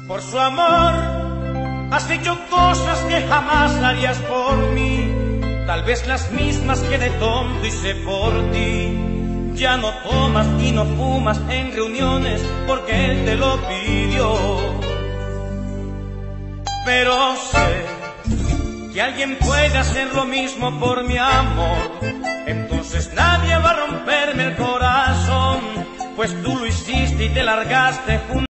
Por su amor has hecho cosas que jamás harías por mí, tal vez las mismas que de tonto hice por ti. Ya no tomas y no fumas en reuniones porque él te lo pidió. Pero sé que alguien puede hacer lo mismo por mi amor, entonces nadie va a romperme el corazón, pues tú lo hiciste y te largaste junto